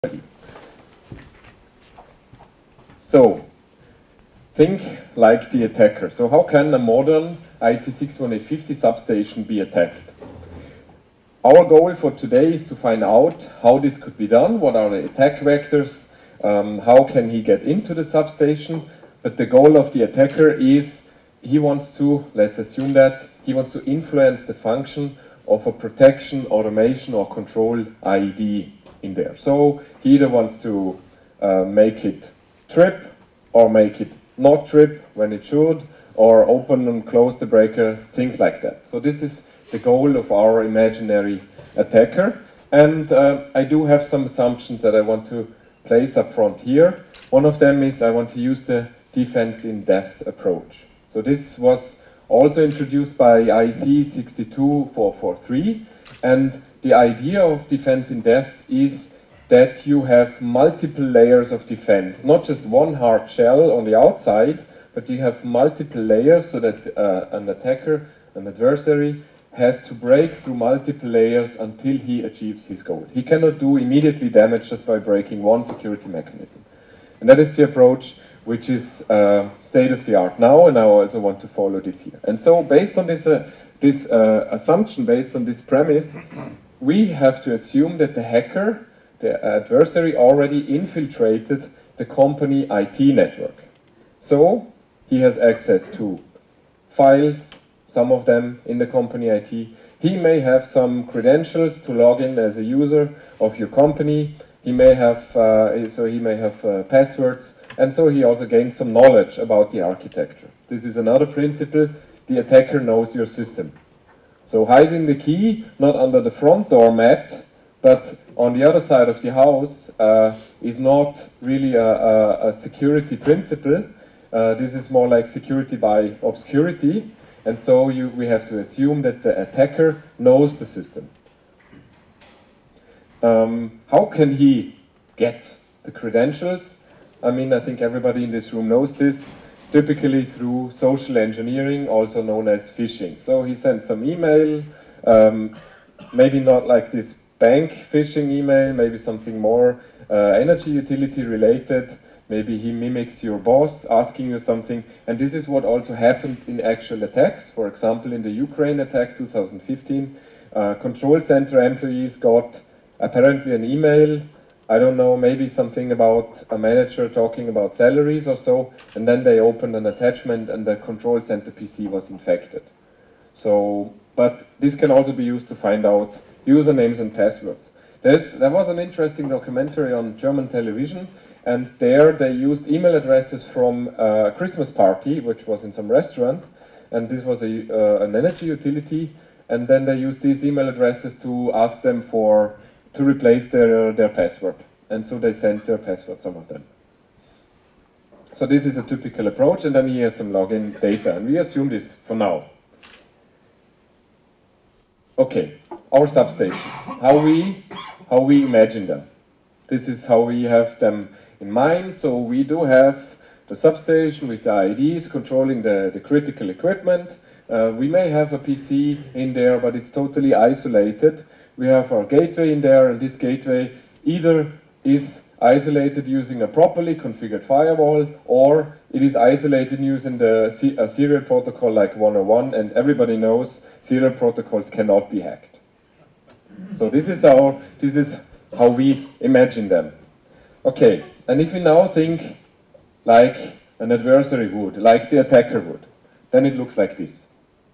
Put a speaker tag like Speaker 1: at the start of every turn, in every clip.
Speaker 1: So, think like the attacker. So how can a modern IC61850 substation be attacked? Our goal for today is to find out how this could be done, what are the attack vectors, how can he get into the substation, but the goal of the attacker is he wants to, let's assume that, he wants to influence the function of a protection, automation or control IED in there. So he either wants to make it trip or make it not trip when it should, or open and close the breaker, things like that. So this is the goal of our imaginary attacker. And I do have some assumptions that I want to place up front here. One of them is I want to use the defense in depth approach. So this was also introduced by IEC 62443, and the idea of defense in depth is that you have multiple layers of defense, not just one hard shell on the outside, but you have multiple layers so that an attacker, an adversary, has to break through multiple layers until he achieves his goal. He cannot do immediately damage just by breaking one security mechanism. And that is the approach which is state of the art now, and I also want to follow this here. And so based on this assumption, based on this premise, we have to assume that the hacker, the adversary, already infiltrated the company IT network. So he has access to files, some of them in the company IT. He may have some credentials to log in as a user of your company. He may have, passwords, and so he also gains some knowledge about the architecture. This is another principle: the attacker knows your system. So hiding the key, not under the front door mat, but on the other side of the house, is not really a security principle. This is more like security by obscurity, and so we have to assume that the attacker knows the system. How can he get the credentials? I mean, I think everybody in this room knows this. Typically through social engineering, also known as phishing. So he sends some email, maybe not like this bank phishing email, maybe something more energy utility related. Maybe he mimics your boss asking you something. And this is what also happened in actual attacks. For example, in the Ukraine attack 2015, control center employees got apparently an email, I don't know, maybe something about a manager talking about salaries or so, and then they opened an attachment and the control center PC was infected. So, but this can also be used to find out usernames and passwords. There was an interesting documentary on German television, and there they used email addresses from a Christmas party, which was in some restaurant, and this was an energy utility, and then they used these email addresses to ask them to replace their password. And so they sent their password, some of them. So this is a typical approach, and then he has some login data, and we assume this for now. Okay, our substations, how we imagine them. This is how we have them in mind. So we do have the substation with the IEDs controlling the critical equipment. We may have a PC in there, but it's totally isolated. We have our gateway in there, and this gateway either is isolated using a properly configured firewall, or it is isolated using a serial protocol like 101, and everybody knows serial protocols cannot be hacked. So this is how we imagine them. Okay, and if we now think like an adversary would, like the attacker would, then it looks like this.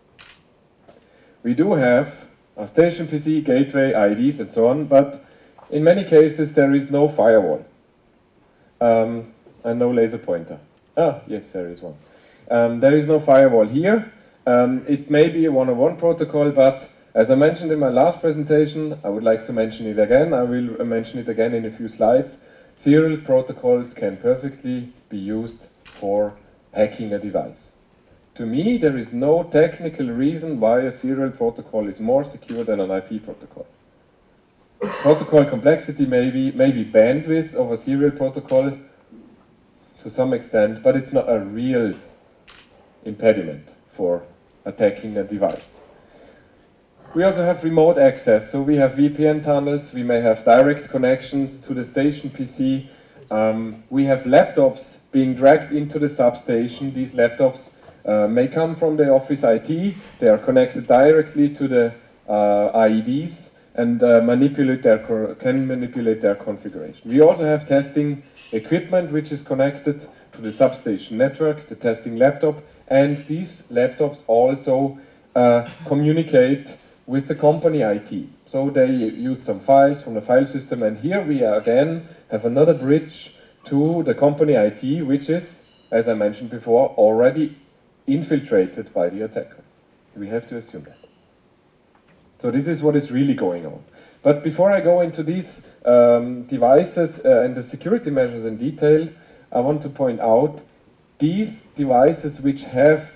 Speaker 1: We do have a station PC, gateway, IDs, and so on, but in many cases there is no firewall and no laser pointer. Ah, yes, there is one. There is no firewall here. It may be a 101 protocol, but as I mentioned in my last presentation, I would like to mention it again. I will mention it again in a few slides. Serial protocols can perfectly be used for hacking a device. To me, there is no technical reason why a serial protocol is more secure than an IP protocol. Protocol complexity maybe bandwidth of a serial protocol to some extent, but it's not a real impediment for attacking a device. We also have remote access, so we have VPN tunnels, we may have direct connections to the station PC. We have laptops being dragged into the substation. These laptops may come from the office IT, they are connected directly to the IEDs and can manipulate their configuration. We also have testing equipment which is connected to the substation network, the testing laptop, and these laptops also communicate with the company IT. So they use some files from the file system, and here we again have another bridge to the company IT, which is, as I mentioned before, already infiltrated by the attacker. We have to assume that. So this is what is really going on. But before I go into these devices and the security measures in detail, I want to point out these devices which have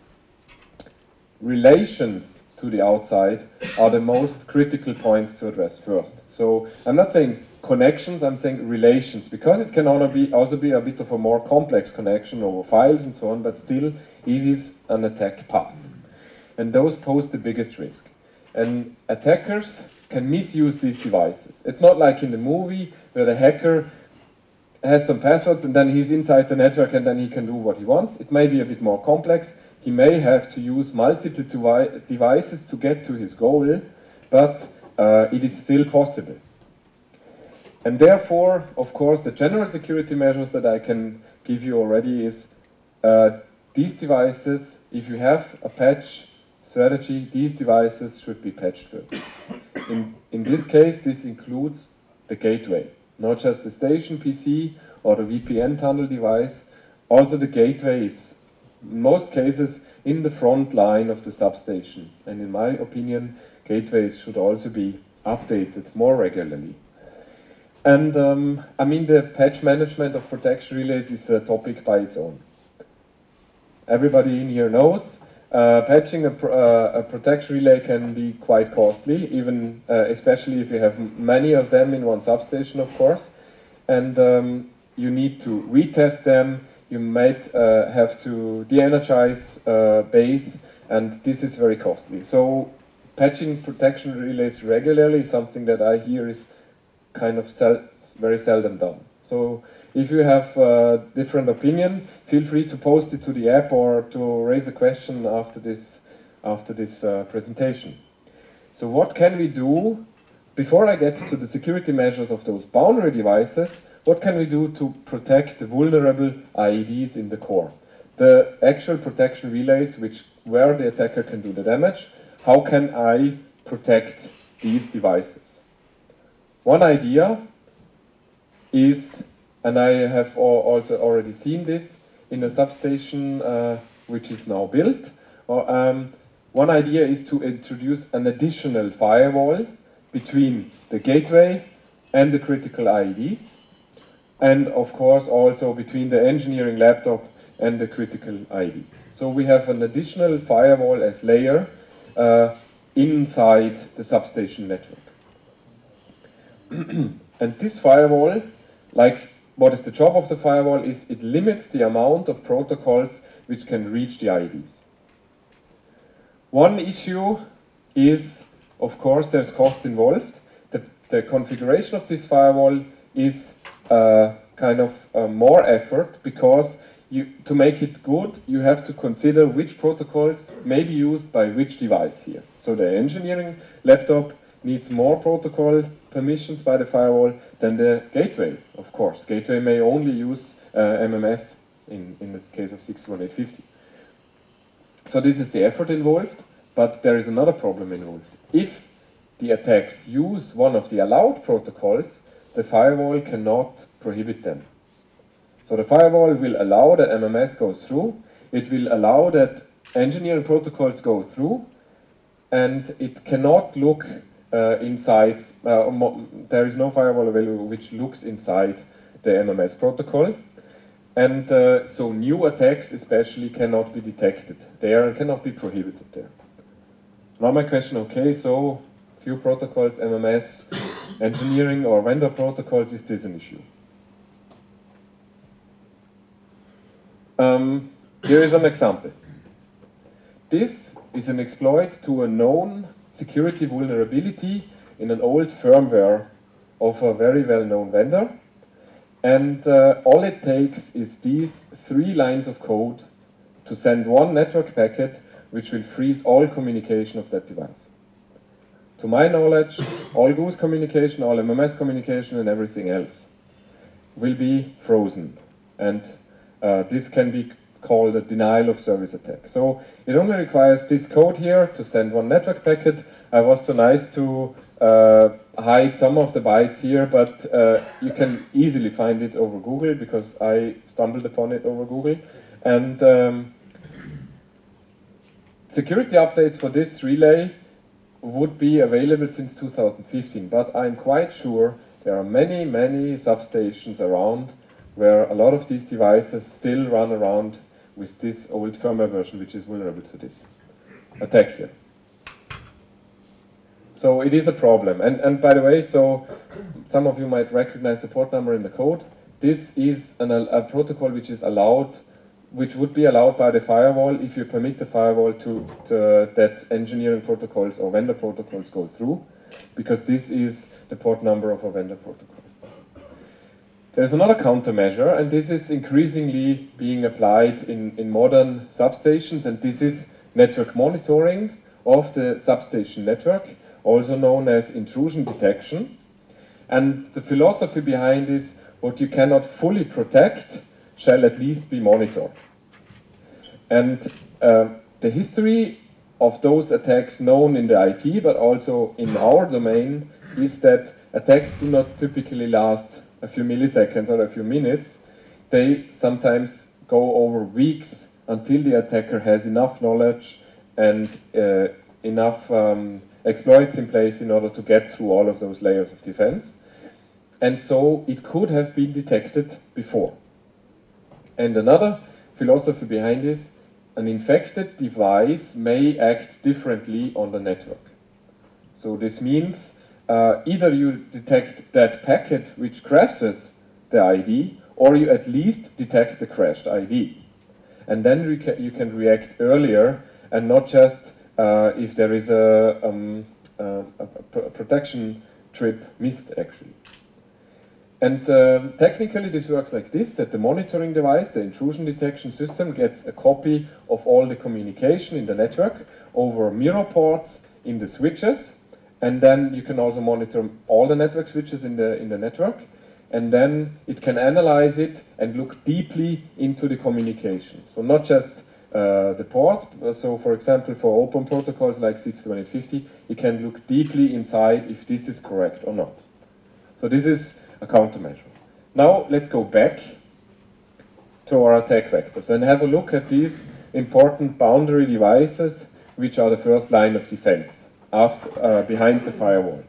Speaker 1: relations to the outside are the most critical points to address first. So I'm not saying connections, I'm saying relations, because it can also be a bit of a more complex connection over files and so on, but still it is an attack path. And those pose the biggest risk. And attackers can misuse these devices. It's not like in the movie where the hacker has some passwords and then he's inside the network and then he can do what he wants. It may be a bit more complex. He may have to use multiple devices to get to his goal, but it is still possible. And therefore, of course, the general security measures that I can give you already is these devices, if you have a patch strategy, these devices should be patched first. In this case, this includes the gateway, not just the station PC or the VPN tunnel device. Also the gateway is, in most cases, in the front line of the substation. And in my opinion, gateways should also be updated more regularly. And I mean, the patch management of protection relays is a topic by its own. Everybody in here knows patching a protection relay can be quite costly, even especially if you have many of them in one substation, of course. And you need to retest them. You might have to de-energize base, and this is very costly. So patching protection relays regularly is something that I hear is kind of very seldom done. So if you have a different opinion, feel free to post it to the app or to raise a question after this presentation. So what can we do, before I get to the security measures of those boundary devices, what can we do to protect the vulnerable IEDs in the core? The actual protection relays, where the attacker can do the damage, how can I protect these devices? One idea is, and I have also already seen this in a substation which is now built, one idea is to introduce an additional firewall between the gateway and the critical IEDs, and of course also between the engineering laptop and the critical IEDs. So we have an additional firewall as layer inside the substation network. And this firewall, like what is the job of the firewall, is it limits the amount of protocols which can reach the IEDs. One issue is, of course, there's cost involved. The configuration of this firewall is kind of more effort, because to make it good, you have to consider which protocols may be used by which device here. So the engineering laptop needs more protocol permissions by the firewall than the gateway, of course. Gateway may only use MMS in the case of 61850. So this is the effort involved, but there is another problem involved. If the attacks use one of the allowed protocols, the firewall cannot prohibit them. So the firewall will allow that MMS goes through, it will allow that engineering protocols go through, and it cannot look inside, there is no firewall available which looks inside the MMS protocol, and so new attacks especially cannot be detected there and cannot be prohibited there. Now my question, okay, so few protocols, MMS, engineering or vendor protocols, is this an issue? Here is an example. This is an exploit to a known security vulnerability in an old firmware of a very well-known vendor. And all it takes is these 3 lines of code to send one network packet which will freeze all communication of that device. To my knowledge, all GOOS communication, all MMS communication and everything else will be frozen. And this can be called a denial of service attack. So it only requires this code here to send one network packet. I was so nice to hide some of the bytes here, but you can easily find it over Google because I stumbled upon it over Google. And security updates for this relay would be available since 2015, but I'm quite sure there are many, many substations around where a lot of these devices still run around with this old firmware version, which is vulnerable to this attack here. So it is a problem. And by the way, so some of you might recognize the port number in the code. This is a protocol which is allowed, which would be allowed by the firewall if you permit the firewall to that engineering protocols or vendor protocols go through, because this is the port number of a vendor protocol. There's another countermeasure, and this is increasingly being applied in modern substations, and this is network monitoring of the substation network, also known as intrusion detection. And the philosophy behind is what you cannot fully protect shall at least be monitored. And the history of those attacks known in the IT, but also in our domain, is that attacks do not typically last a few milliseconds or a few minutes. They sometimes go over weeks until the attacker has enough knowledge and enough exploits in place in order to get through all of those layers of defense. And so it could have been detected before. And another philosophy behind this, an infected device may act differently on the network. So this means either you detect that packet which crashes the ID, or you at least detect the crashed ID. And then you can react earlier, and not just if there is a protection trip missed, actually. And technically this works like this, that the monitoring device, the intrusion detection system, gets a copy of all the communication in the network over mirror ports in the switches, and then you can also monitor all the network switches in the network, and then it can analyze it and look deeply into the communication. So not just the port, so for example for open protocols like 62850, it can look deeply inside if this is correct or not. So this is a countermeasure. Now let's go back to our attack vectors and have a look at these important boundary devices which are the first line of defense after, behind the firewall.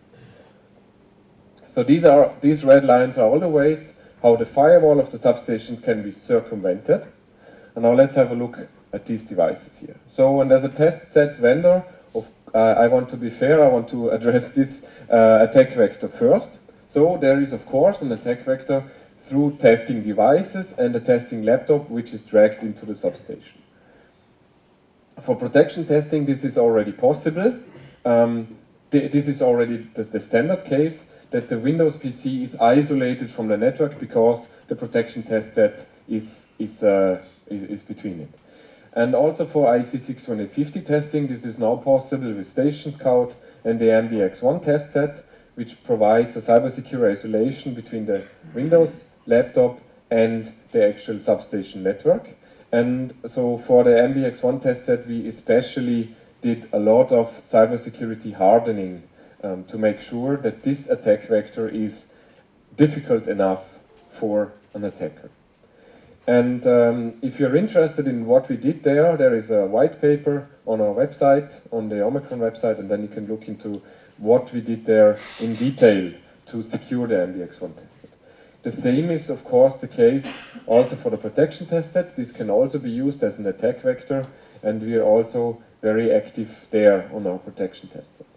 Speaker 1: So these red lines are all the ways how the firewall of the substations can be circumvented. And now let's have a look at these devices here. So when there's a test set vendor, I want to be fair, I want to address this attack vector first. So there is of course an attack vector through testing devices and a testing laptop which is dragged into the substation. For protection testing this is already possible. This is already the standard case, that the Windows PC is isolated from the network because the protection test set is between it. And also for IEC 61850 testing, this is now possible with Station Scout and the MBX1 test set, which provides a cybersecure isolation between the Windows laptop and the actual substation network. And so for the MBX1 test set, we especially did a lot of cybersecurity hardening to make sure that this attack vector is difficult enough for an attacker. And if you're interested in what we did there is a white paper on our website, on the Omicron website, and then you can look into what we did there in detail to secure the MBX1 test set. The same is of course the case also for the protection test set. This can also be used as an attack vector, and we are also very active there on our protection test sets.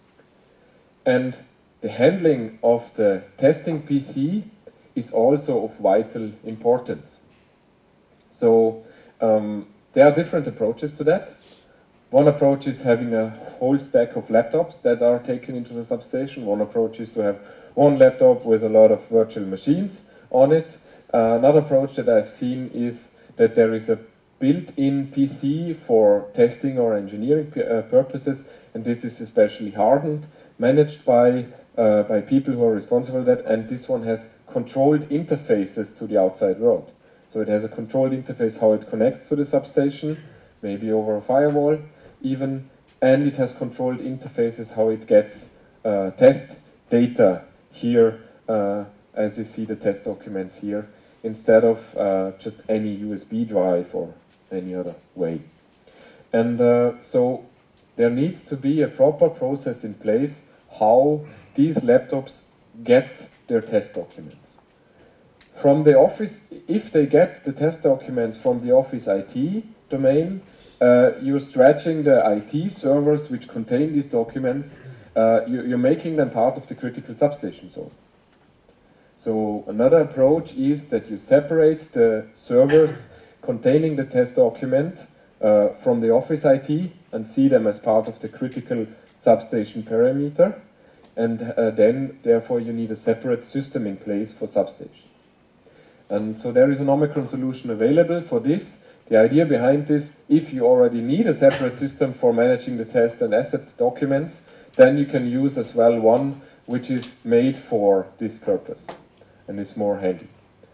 Speaker 1: And the handling of the testing PC is also of vital importance. So there are different approaches to that. One approach is having a whole stack of laptops that are taken into the substation. One approach is to have one laptop with a lot of virtual machines on it. Another approach that I've seen is that there is a built-in PC for testing or engineering purposes, and this is especially hardened, managed by people who are responsible for that, and this one has controlled interfaces to the outside world. So it has a controlled interface how it connects to the substation, maybe over a firewall even, and it has controlled interfaces how it gets test data here, as you see the test documents here, instead of just any USB drive or any other way. And so there needs to be a proper process in place how these laptops get their test documents. From the office, if they get the test documents from the office IT domain, you're stretching the IT servers which contain these documents, you're making them part of the critical substation zone. So another approach is that you separate the servers containing the test document from the office IT and see them as part of the critical substation parameter, and then therefore you need a separate system in place for substations. And so there is an Omicron solution available for this. The idea behind this, if you already need a separate system for managing the test and asset documents, then you can use as well one which is made for this purpose and is more handy.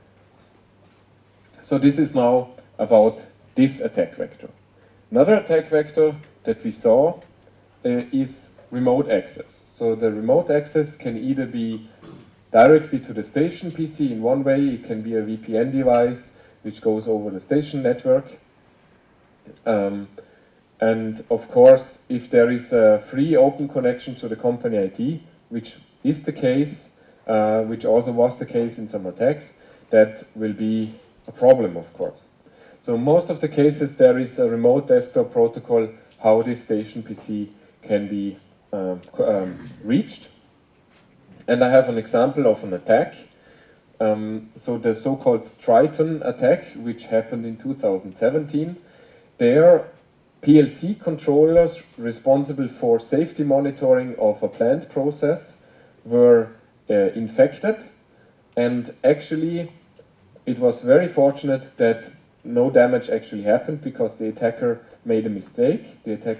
Speaker 1: So this is now about this attack vector. Another attack vector that we saw is remote access. So the remote access can either be directly to the station PC in one way, it can be a VPN device which goes over the station network. And of course, if there is a free open connection to the company IT, which is the case, which also was the case in some attacks, that will be a problem, of course. So most of the cases there is a remote desktop protocol how this station PC can be reached. And I have an example of an attack. So the so-called Triton attack, which happened in 2017, there PLC controllers responsible for safety monitoring of a plant process were infected, and actually it was very fortunate that no damage actually happened because the attackers made a mistake,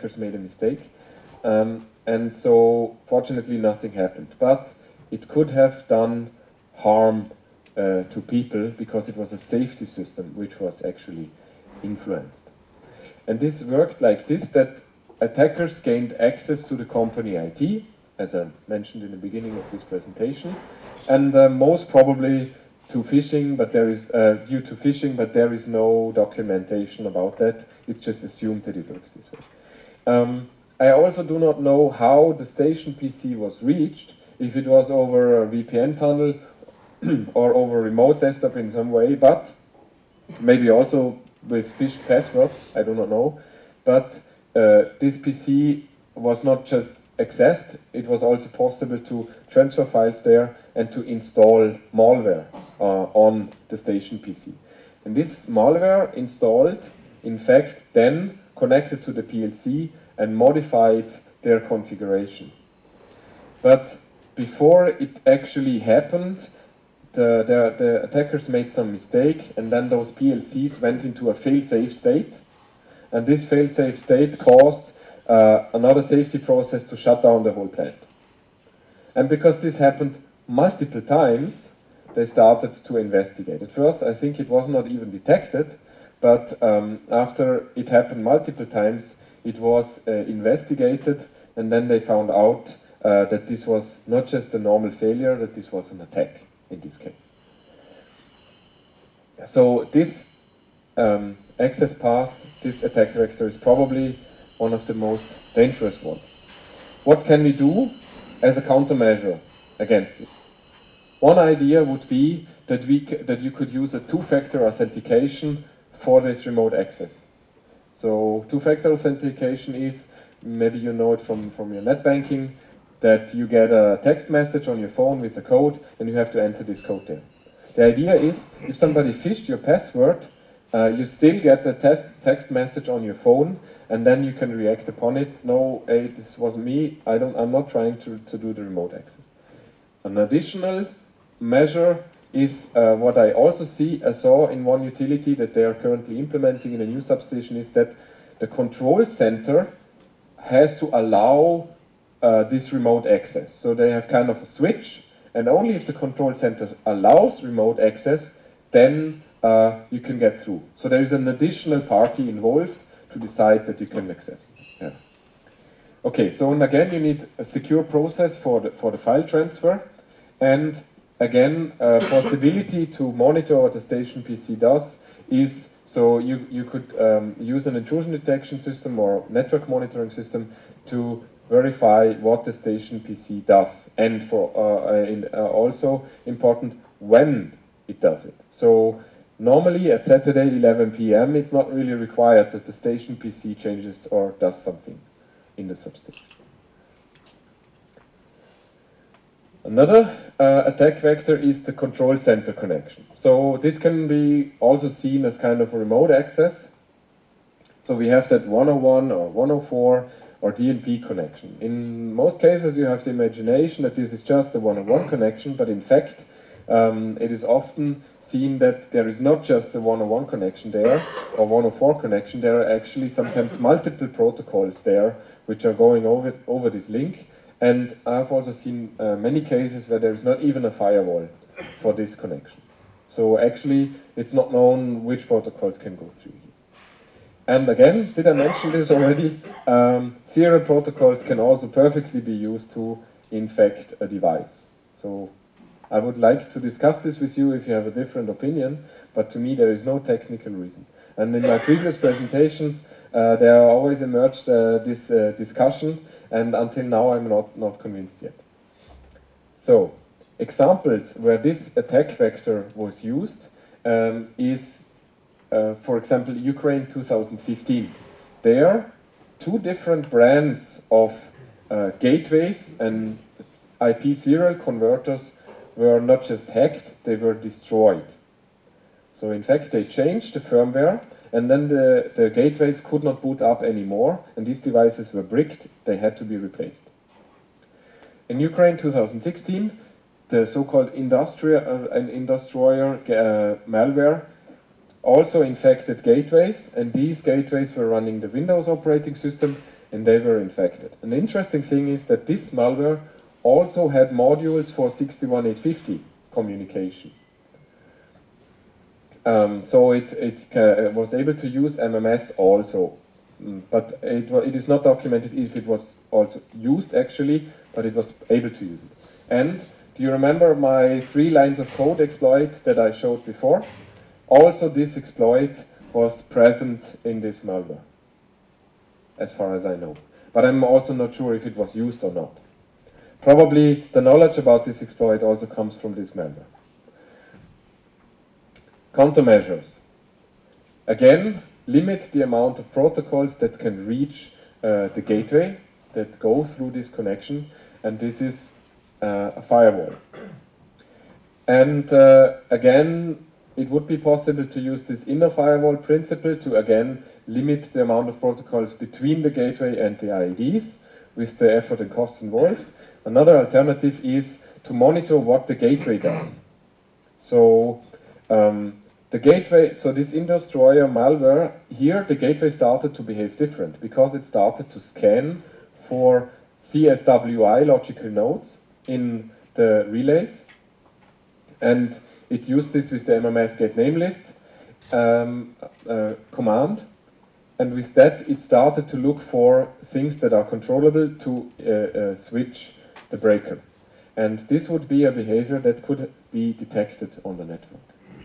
Speaker 1: and so fortunately nothing happened. But it could have done harm to people because it was a safety system which was actually influenced. And this worked like this, that attackers gained access to the company IT, as I mentioned in the beginning of this presentation, and most probably to phishing, but there is due to phishing, but there is no documentation about that. It's just assumed that it works this way. I also do not know how the station PC was reached, if it was over a VPN tunnel or over a remote desktop in some way, but maybe also with phished passwords, I do not know. But this PC was not just accessed, it was also possible to transfer files there and to install malware on the station PC. And this malware installed, in fact, then connected to the PLC and modified their configuration. But before it actually happened, the attackers made some mistake, and then those PLCs went into a fail-safe state, and this fail-safe state caused another safety process to shut down the whole plant. And because this happened multiple times, they started to investigate. At first, I think it was not even detected, but after it happened multiple times, it was investigated, and then they found out that this was not just a normal failure, that this was an attack in this case. So this access path, this attack vector, is probably one of the most dangerous ones. What can we do as a countermeasure against it? One idea would be that you could use a two-factor authentication for this remote access. So two-factor authentication is, maybe you know it from your net banking, that you get a text message on your phone with a code and you have to enter this code there. The idea is, if somebody phished your password, you still get the text message on your phone, and then you can react upon it. No, hey, this was me. I'm not trying to do the remote access. An additional measure is what I also saw in one utility that they are currently implementing in a new substation, is that the control center has to allow this remote access. So they have kind of a switch, and only if the control center allows remote access, then you can get through. So there is an additional party involved to decide that you can access. Yeah. Okay, so and again you need a secure process for the file transfer, and again possibility to monitor what the station PC does is, so you could use an intrusion detection system or network monitoring system to verify what the station PC does, and for also important when it does it. So normally at Saturday 11 p.m. it's not really required that the station PC changes or does something in the substation. Another attack vector is the control center connection. So this can be also seen as kind of a remote access. So we have that 101 or 104 or DNP connection. In most cases you have the imagination that this is just a 101 connection, but in fact it is often seen that there is not just a 101 connection there or 104 connection. There are actually sometimes multiple protocols there which are going over this link. And I've also seen many cases where there is not even a firewall for this connection. So actually, it's not known which protocols can go through here. And again, did I mention this already? Serial protocols can also perfectly be used to infect a device. So I would like to discuss this with you if you have a different opinion, but to me there is no technical reason. And in my previous presentations, there always emerged this discussion, and until now I'm not convinced yet. So, examples where this attack vector was used is, for example, Ukraine 2015. There, two different brands of gateways and IP serial converters were not just hacked, they were destroyed. So in fact they changed the firmware, and then the gateways could not boot up anymore, and these devices were bricked, they had to be replaced. In Ukraine 2016, the so-called Industroyer malware also infected gateways, and these gateways were running the Windows operating system, and they were infected. An interesting thing is that this malware also had modules for 61850 communication. So it was able to use MMS also, but it is not documented if it was also used actually, but it was able to use it. And do you remember my 3 lines of code exploit that I showed before? Also this exploit was present in this malware, as far as I know. But I'm also not sure if it was used or not. Probably the knowledge about this exploit also comes from this malware. Countermeasures. Again, limit the amount of protocols that can reach the gateway that go through this connection, and this is a firewall. And again, it would be possible to use this inner firewall principle to again limit the amount of protocols between the gateway and the IDs with the effort and cost involved. Another alternative is to monitor what the gateway does. So the gateway, so this Industroyer malware, here the gateway started to behave different because it started to scan for CSWI logical nodes in the relays, and it used this with the MMS get namelist command, and with that it started to look for things that are controllable to switch the breaker. And this would be a behavior that could be detected on the network.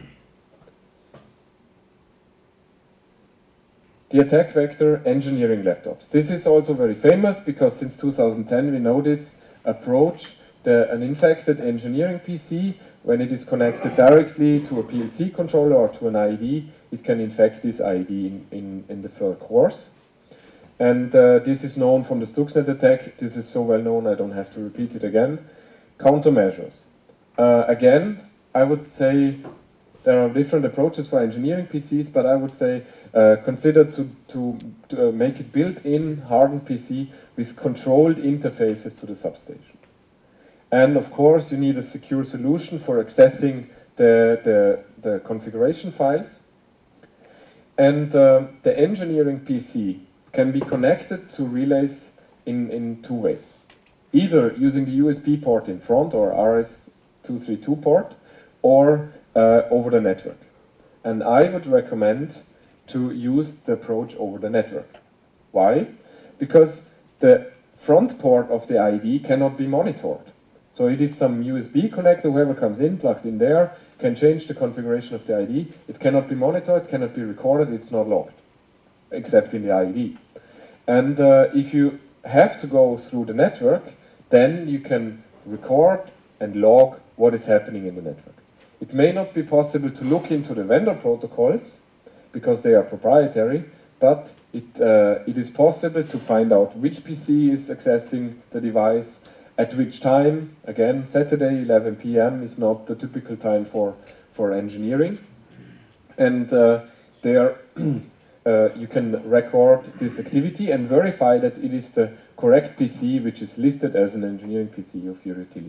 Speaker 1: The attack vector engineering laptops. This is also very famous because since 2010 we know this approach. An infected engineering PC, when it is connected directly to a PLC controller or to an IED, it can infect this IED in the third course. And this is known from the Stuxnet attack. This is so well known I don't have to repeat it again. Countermeasures. Again, I would say there are different approaches for engineering PCs, but I would say consider to make it built-in hardened PC with controlled interfaces to the substation. And of course, you need a secure solution for accessing the configuration files. And the engineering PC can be connected to relays in two ways. Either using the USB port in front or RS232 port, or over the network. And I would recommend to use the approach over the network. Why? Because the front port of the IDE cannot be monitored. So it is some USB connector, whoever comes in, plugs in there, can change the configuration of the IDE. It cannot be monitored, cannot be recorded, it's not logged, except in the IDE. And if you have to go through the network, then you can record and log what is happening in the network. It may not be possible to look into the vendor protocols, because they are proprietary, but it is possible to find out which PC is accessing the device, at which time. Again, Saturday 11 p.m. is not the typical time for engineering. And there you can record this activity and verify that it is the correct PC which is listed as an engineering PC of your utility.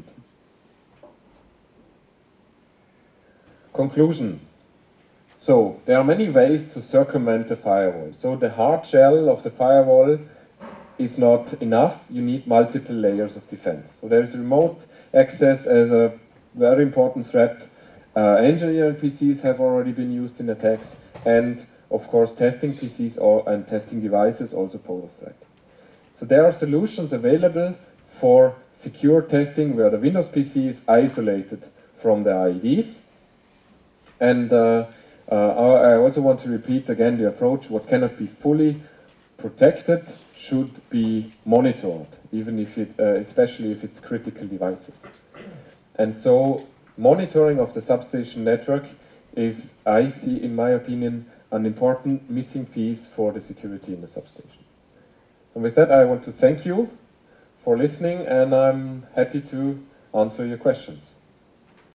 Speaker 1: Conclusion. So, there are many ways to circumvent the firewall. So the hard shell of the firewall is not enough, you need multiple layers of defense. So there is remote access as a very important threat. Engineering PCs have already been used in attacks, and of course testing PCs and testing devices also pose a threat. So there are solutions available for secure testing where the Windows PC is isolated from the IDEs. And I also want to repeat again the approach: what cannot be fully protected should be monitored, even if it, especially if it's critical devices. And so monitoring of the substation network is, I see, in my opinion, an important missing piece for the security in the substation. And with that, I want to thank you for listening, and I'm happy to answer your questions.